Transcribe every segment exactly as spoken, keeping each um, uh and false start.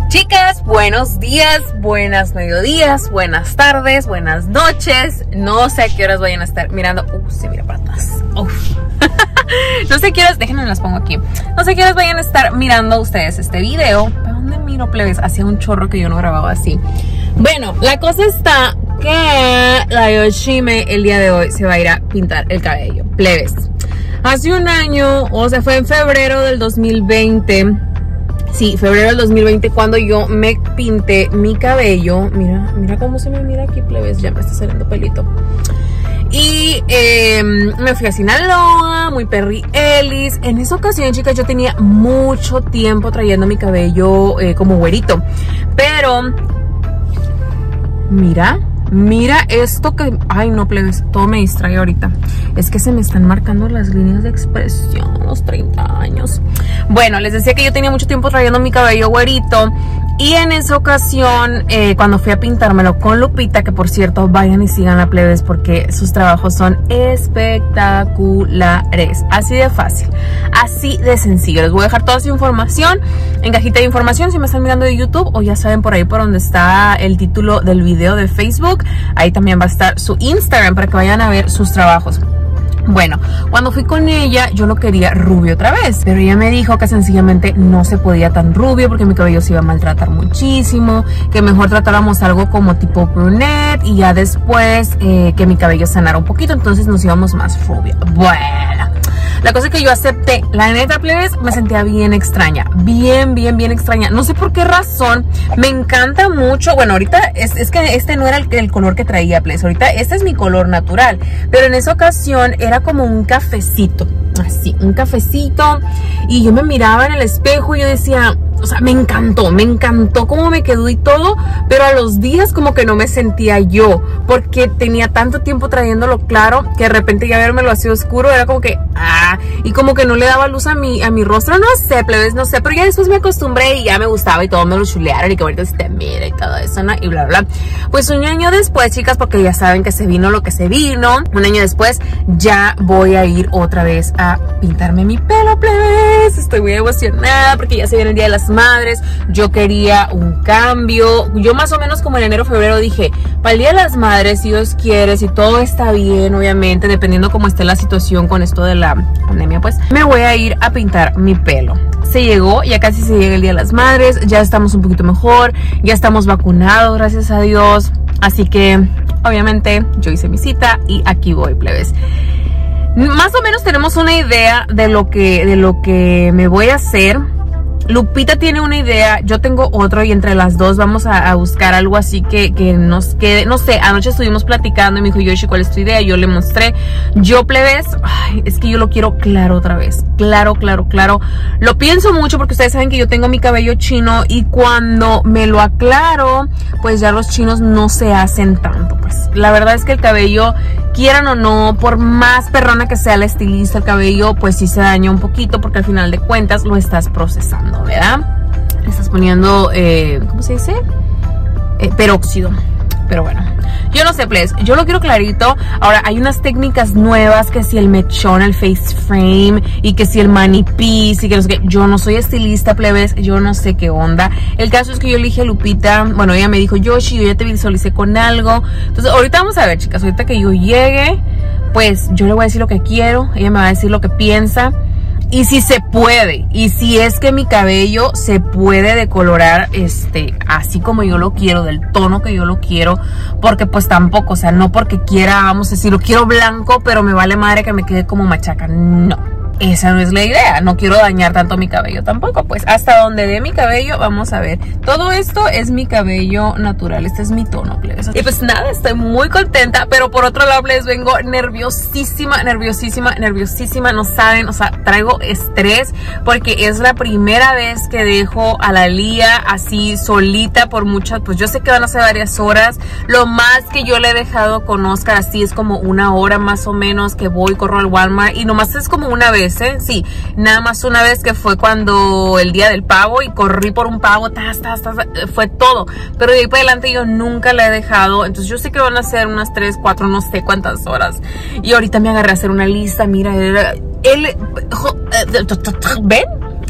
Chicas, buenos días, buenas mediodías, buenas tardes, buenas noches. No sé a qué horas vayan a estar mirando. Uh, se mira patas. Uf. No sé qué horas, déjenme las pongo aquí. No sé qué horas vayan a estar mirando ustedes este video. ¿Para dónde miro, plebes? Hacía un chorro que yo no grababa así. Bueno, la cosa está que la Yoshime el día de hoy se va a ir a pintar el cabello. Plebes, hace un año, o sea, fue en febrero del dos mil veinte. Sí, febrero del dos mil veinte cuando yo me pinté mi cabello. Mira, mira cómo se me mira aquí, plebes. Ya me está saliendo pelito. Y eh, me fui a Sinaloa, muy Perry Ellis. En esa ocasión, chicas, yo tenía mucho tiempo trayendo mi cabello eh, como güerito. Pero, mira, mira esto que... Ay, no, plebes, todo me distrae ahorita. Es que se me están marcando las líneas de expresión a los treinta años. Bueno, les decía que yo tenía mucho tiempo trayendo mi cabello güerito. Y en esa ocasión, eh, cuando fui a pintármelo con Lupita, que por cierto, vayan y sigan a plebes porque sus trabajos son espectaculares. Así de fácil, así de sencillo. Les voy a dejar toda su información en cajita de información si me están mirando de YouTube, o ya saben por ahí por donde está el título del video de Facebook. Ahí también va a estar su Instagram para que vayan a ver sus trabajos. Bueno, cuando fui con ella, yo lo quería rubio otra vez, pero ella me dijo que sencillamente no se podía tan rubio porque mi cabello se iba a maltratar muchísimo, que mejor tratáramos algo como tipo brunette y ya después eh, que mi cabello sanara un poquito, entonces nos íbamos más rubio. Bueno, la cosa es que yo acepté. La neta, plebes, me sentía bien extraña, bien, bien, bien extraña. No sé por qué razón, me encanta mucho. Bueno, ahorita es, es que este no era el, el color que traía, plebes. Ahorita este es mi color natural, pero en esa ocasión era como un cafecito, así, un cafecito. Y yo me miraba en el espejo y yo decía... O sea, me encantó, me encantó cómo me quedó y todo, pero a los días como que no me sentía yo, porque tenía tanto tiempo trayéndolo claro, que de repente ya vermelo así oscuro, era como que, ah, y como que no le daba luz a mi, a mi rostro, no sé, plebes, no sé, pero ya después me acostumbré y ya me gustaba y todo me lo chulearon y que ahorita se te mira y todo eso, ¿no? Y bla, bla, bla. Pues un año después, chicas, porque ya saben que se vino lo que se vino, un año después ya voy a ir otra vez a pintarme mi pelo, plebes. Estoy muy emocionada porque ya se viene el Día de las Madres. Yo quería un cambio. Yo más o menos como en enero, febrero dije, para el Día de las Madres, si Dios quiere, si todo está bien, obviamente, dependiendo cómo esté la situación con esto de la pandemia, pues me voy a ir a pintar mi pelo. Se llegó, ya casi se llega el Día de las Madres, ya estamos un poquito mejor, ya estamos vacunados, gracias a Dios. Así que, obviamente, yo hice mi cita y aquí voy, plebes. Más o menos tenemos una idea de lo que, de lo que me voy a hacer. Lupita tiene una idea, yo tengo otro y entre las dos vamos a, a buscar algo así que, que nos quede, no sé, anoche estuvimos platicando y me dijo, Yoshi, ¿cuál es tu idea? Yo le mostré, yo, plebes, ay, es que yo lo quiero claro otra vez, claro, claro, claro, lo pienso mucho porque ustedes saben que yo tengo mi cabello chino y cuando me lo aclaro, pues ya los chinos no se hacen tanto, pues la verdad es que el cabello, quieran o no, por más perrona que sea la estilista, el cabello pues sí se daña un poquito porque al final de cuentas lo estás procesando, ¿verdad? Le estás poniendo, eh, ¿cómo se dice? Eh, peróxido. Pero bueno, yo no sé, please, yo lo quiero clarito. Ahora, hay unas técnicas nuevas, que si el mechón, el face frame, y que si el mani piece, y que no sé qué. Yo no soy estilista, plebes, yo no sé qué onda. El caso es que yo le dije a Lupita, bueno, ella me dijo, Yoshi, yo ya te visualicé con algo. Entonces, ahorita vamos a ver, chicas, ahorita que yo llegue, pues, yo le voy a decir lo que quiero, ella me va a decir lo que piensa. Y si se puede, y si es que mi cabello se puede decolorar este, así como yo lo quiero, del tono que yo lo quiero, porque pues tampoco, o sea, no porque quiera, vamos a decir, lo quiero blanco, pero me vale madre que me quede como machaca, no. Esa no es la idea, no quiero dañar tanto mi cabello tampoco, pues hasta donde dé mi cabello, vamos a ver. Todo esto es mi cabello natural, este es mi tono, plebes. Y pues nada, estoy muy contenta, pero por otro lado les vengo nerviosísima, nerviosísima, nerviosísima, no saben, o sea, traigo estrés porque es la primera vez que dejo a la Lía así solita por muchas, pues yo sé que van a ser varias horas, lo más que yo le he dejado con Oscar así es como una hora más o menos que voy, corro al Walmart y nomás es como una vez. ¿Eh? Sí, nada más una vez que fue cuando el día del pavo y corrí por un pavo, tas, tas, tas, fue todo, pero de ahí para adelante yo nunca la he dejado, entonces yo sé que van a ser unas tres, cuatro, no sé cuántas horas, y ahorita me agarré a hacer una lista, mira, él, ¿ven?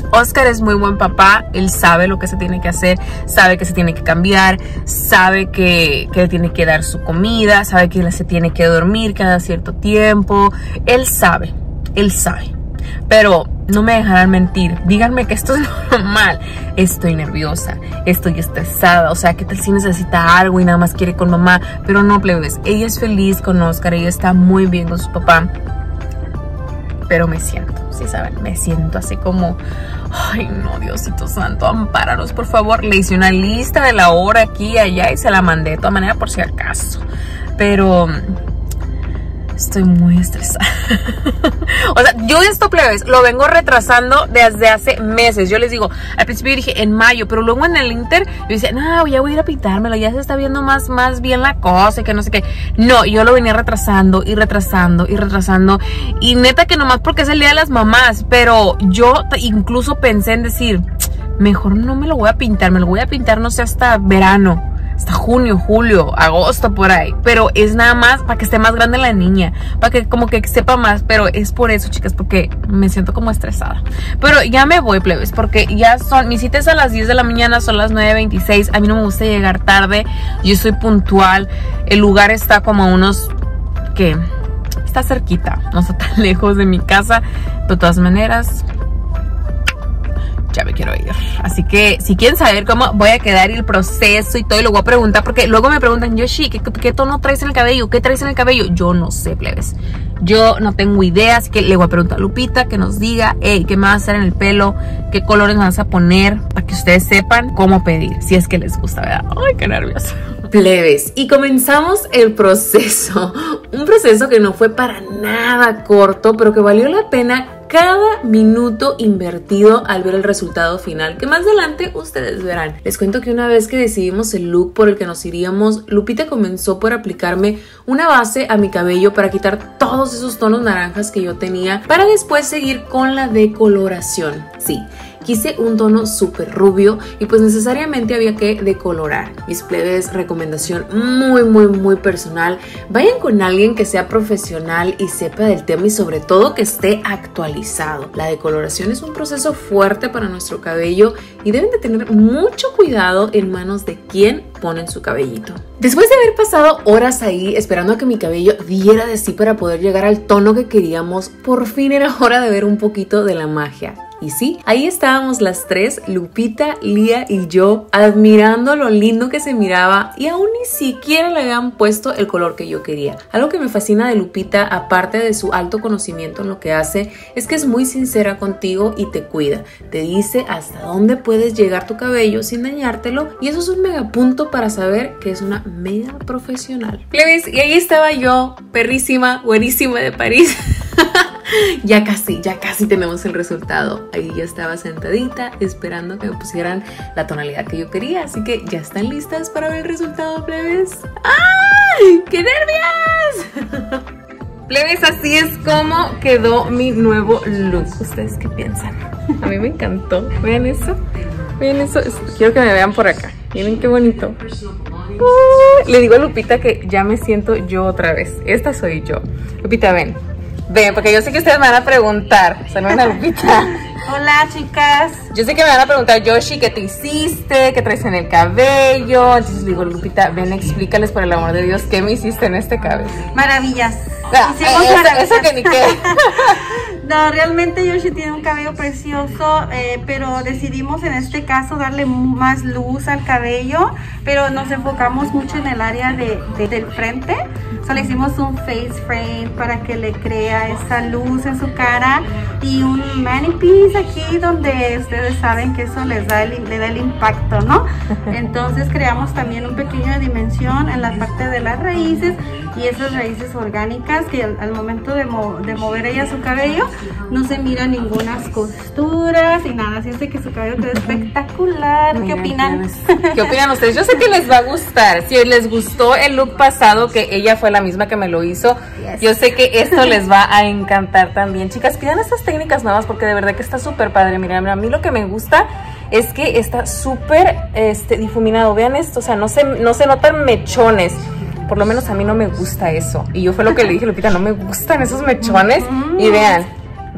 Oscar es muy buen papá, él sabe lo que se tiene que hacer, sabe que se tiene que cambiar, sabe que, que tiene que dar su comida, sabe que se tiene que dormir cada cierto tiempo, él sabe, él sabe. Pero no me dejarán mentir, díganme que esto es normal. Estoy nerviosa, estoy estresada, o sea, ¿qué tal si necesita algo y nada más quiere con mamá? Pero no, plebes, ella es feliz con Oscar, ella está muy bien con su papá. Pero me siento, sí saben, me siento así como, ay no, Diosito santo, ampáranos por favor. Le hice una lista de la hora aquí y allá y se la mandé de todas maneras por si acaso. Pero estoy muy estresada. O sea, yo esto, plebes, lo vengo retrasando desde hace meses. Yo les digo, al principio dije en mayo, pero luego en el Inter yo decía, no, ya voy a ir a pintármelo, ya se está viendo más, más bien la cosa y que no sé qué. No, yo lo venía retrasando y retrasando y retrasando. Y neta que nomás porque es el día de las mamás, pero yo incluso pensé en decir, mejor no me lo voy a pintar, me lo voy a pintar no sé hasta verano. Hasta junio, julio, agosto, por ahí. Pero es nada más para que esté más grande la niña, para que como que sepa más. Pero es por eso, chicas, porque me siento como estresada. Pero ya me voy, plebes, porque ya son, mis citas a las diez de la mañana, son las nueve veintiséis. A mí no me gusta llegar tarde, yo soy puntual. El lugar está como a unos, ¿qué? Está cerquita, no está tan lejos de mi casa. Pero de todas maneras, ya me quiero ir. Así que si quieren saber cómo voy a quedar y el proceso y todo, y lo voy a preguntar, porque luego me preguntan, Yoshi, ¿qué, qué tono traes en el cabello? ¿Qué traes en el cabello? Yo no sé, plebes. Yo no tengo idea, así que le voy a preguntar a Lupita que nos diga, hey, ¿qué me vas a hacer en el pelo? ¿Qué colores me vas a poner? Para que ustedes sepan cómo pedir, si es que les gusta, ¿verdad? Ay, qué nervioso. Plebes, y comenzamos el proceso. Un proceso que no fue para nada corto, pero que valió la pena cada minuto invertido al ver el resultado final, que más adelante ustedes verán. Les cuento que una vez que decidimos el look por el que nos iríamos, Lupita comenzó por aplicarme una base a mi cabello para quitar todos esos tonos naranjas que yo tenía, para después seguir con la decoloración. Sí, quise un tono súper rubio y pues necesariamente había que decolorar. Mis plebes, recomendación muy muy muy personal, vayan con alguien que sea profesional y sepa del tema y sobre todo que esté actualizado. La decoloración es un proceso fuerte para nuestro cabello y deben de tener mucho cuidado en manos de quien ponen su cabellito. Después de haber pasado horas ahí esperando a que mi cabello diera de sí para poder llegar al tono que queríamos, por fin era hora de ver un poquito de la magia. Y sí, ahí estábamos las tres, Lupita, Lía y yo, admirando lo lindo que se miraba y aún ni siquiera le habían puesto el color que yo quería. Algo que me fascina de Lupita, aparte de su alto conocimiento en lo que hace, es que es muy sincera contigo y te cuida. Te dice hasta dónde puedes llegar tu cabello sin dañártelo y eso es un mega punto para saber que es una mega profesional. Plebes, y ahí estaba yo, perrísima, buenísima de París. Ya casi, ya casi tenemos el resultado. Ahí ya estaba sentadita esperando que me pusieran la tonalidad que yo quería. Así que ya están listas para ver el resultado, plebes. ¡Ay! ¡Qué nervios! Plebes, así es como quedó mi nuevo look. ¿Ustedes qué piensan? A mí me encantó. Vean eso. Vean eso. Quiero que me vean por acá. Miren qué bonito. Uh, le digo a Lupita que ya me siento yo otra vez. Esta soy yo. Lupita, ven. Ven, porque yo sé que ustedes me van a preguntar. Saluden a Lupita. Hola, chicas. Yo sé que me van a preguntar, Yoshi, ¿qué te hiciste? ¿Qué traes en el cabello? Entonces digo, Lupita, ven, explícales por el amor de Dios, ¿qué me hiciste en este cabello? Maravillas. Ah, Hicimos eso, maravillas. eso que ni qué. No, realmente Yoshi tiene un cabello precioso, eh, pero decidimos en este caso darle más luz al cabello, pero nos enfocamos mucho en el área de, de, del frente. Solo hicimos un face frame para que le crea esa luz en su cara y un mani piece aquí donde ustedes saben que eso les da el, le da el impacto, ¿no? Entonces creamos también un pequeño dimensión en la parte de las raíces y esas raíces orgánicas que al, al momento de, mo de mover ella su cabello no se mira ninguna costuras y nada, así es de que su cabello quedó espectacular. ¿Qué Miren, opinan? ¿Qué opinan ustedes? Yo sé que les va a gustar. Si les gustó el look pasado, que ella fue la misma que me lo hizo, yes. Yo sé que esto les va a encantar también. Chicas, pidan estas técnicas nuevas porque de verdad que está súper padre. Miren, a mí lo que me gusta es que está súper este, difuminado. Vean esto, o sea, no se, no se notan mechones. Por lo menos a mí no me gusta eso. Y yo fue lo que le dije, Lupita, no me gustan esos mechones. Y vean,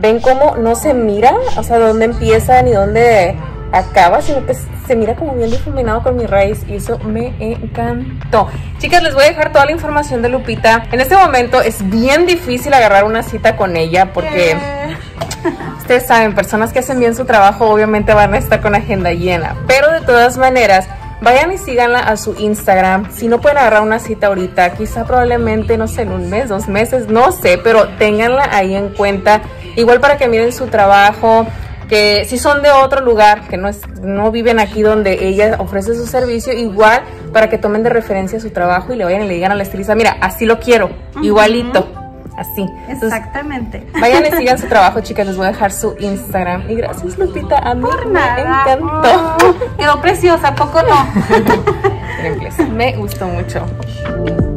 ven cómo no se mira, o sea, dónde empieza ni dónde acaba, sino que se mira como bien difuminado con mi raíz y eso me encantó. Chicas, les voy a dejar toda la información de Lupita. En este momento es bien difícil agarrar una cita con ella porque ustedes saben, personas que hacen bien su trabajo obviamente van a estar con agenda llena, pero de todas maneras vayan y síganla a su Instagram. Si no pueden agarrar una cita ahorita, quizá probablemente, no sé, en un mes, dos meses, no sé, pero ténganla ahí en cuenta. Igual para que miren su trabajo, que si son de otro lugar, que no, es, no viven aquí donde ella ofrece su servicio, igual para que tomen de referencia su trabajo y le vayan y le digan a la estilista, mira, así lo quiero, uh-huh. igualito. Así. Exactamente. Entonces, vayan y sigan su trabajo, chicas. Les voy a dejar su Instagram. Y gracias, Lupita. A mí Por me nada. encantó. Oh, quedó preciosa, ¿a poco no? Me gustó mucho.